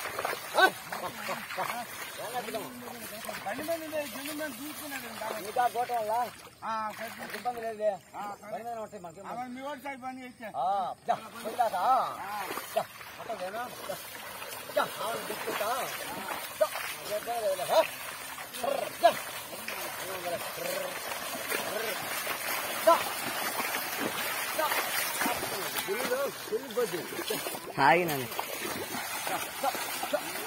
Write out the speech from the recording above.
బండి మీద చూసుకున్నాడు ఇంకా కోట వల్ల ఇబ్బంది లేదు మీ ఓడి సైడ్ పని చేస్తే తీసుకుంటా ఆగినాను